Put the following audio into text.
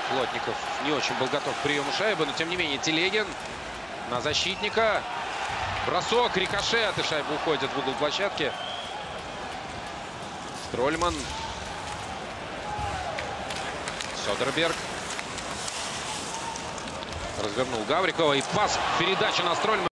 Плотников не очень был готов к приему шайбы, но тем не менее Телегин на защитника. Бросок, рикошет, и шайба уходит в угол площадки. Строльман. Сёдерберг. Развернул Гаврикова, и пас, передача на Строльмана.